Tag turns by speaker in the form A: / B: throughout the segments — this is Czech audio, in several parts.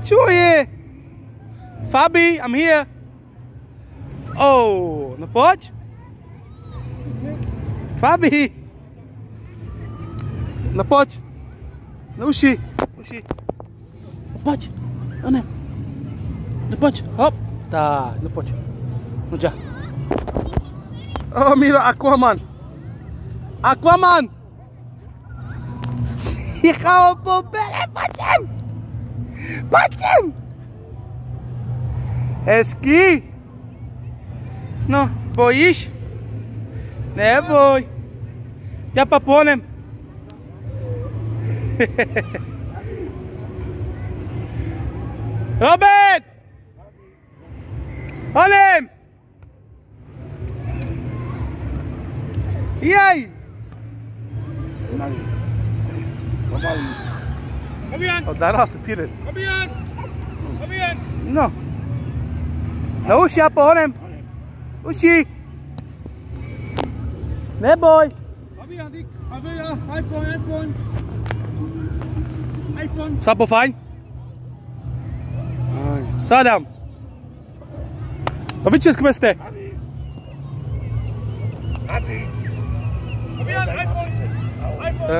A: Čuje. Fabi, I'm here. Oh, no pojď. Fabi. No pojď. No uši. No pojď. No ne. No pojď. Hop. Tak, no pojď. No já. Oh, Miro, Aquaman. Aquaman. Jechal po bere, pojď sem. Hezky. No, bojíš? Neboj. Já paponem. Robert! Honem! Jej!
B: Kom igen!
A: Oh, daar was de pieren.
B: Kom igen! Kom igen!
A: No. No uši, já pohonem. Uši. Neboj.
B: Kom igen, Dick! Kom igen! iPhone! iPhone!
A: Slapo fajn? Sádám. No vyčeskme jste.
B: Kom igen, iPhone!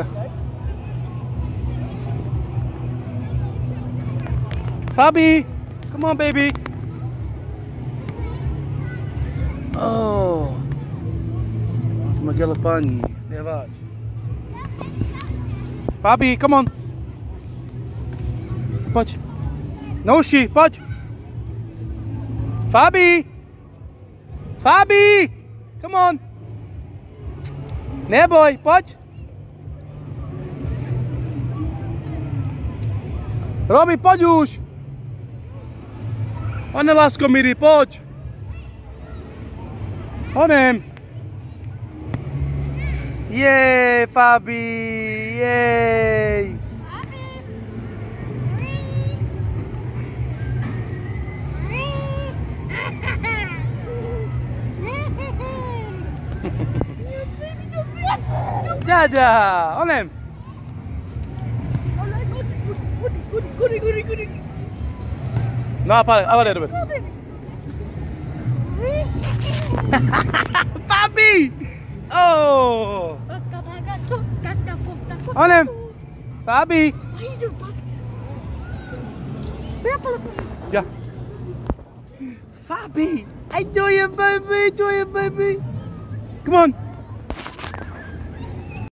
A: Fabi, come on baby. Oh. Magella pani, neváž. Fabi, come on. Pojď. No uši, pojď. Fabi. Fabi, come on. Neboj, pojď. Robi, pojď už. One, lasko, Miri, pojď. Onem. Jej, Fabi, jej. Dada, onem.
B: Goody.
A: No, apa Robert? Fabi! Oh! Onem! Fabi! Ja. Fabi! Enjoy it, baby! Come on!